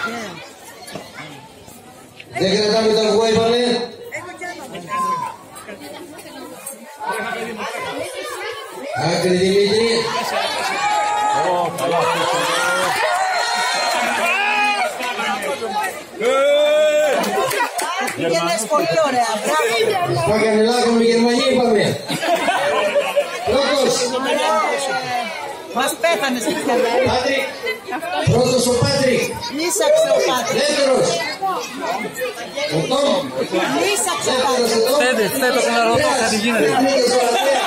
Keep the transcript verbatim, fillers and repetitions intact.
Δεν κρατάμε το αυγό, είπαμε. Άκρη Δημήτρη. Πήγαινες πολύ ωραία, μπράβο. Παγανελάκο με Γερμανία είπαμε. Πρώτος. Μας πέθανες πια. Πρώτος ο Πάτρικ. Λύσαξε ο Πάτρικ. Δεύτερος. Ο Τόμ. Λύσαξε ο Πάτρικ. Δεύτερος ο Τόμ. Στέτε, στέτε το να ρωτώ κάτι γίνεται.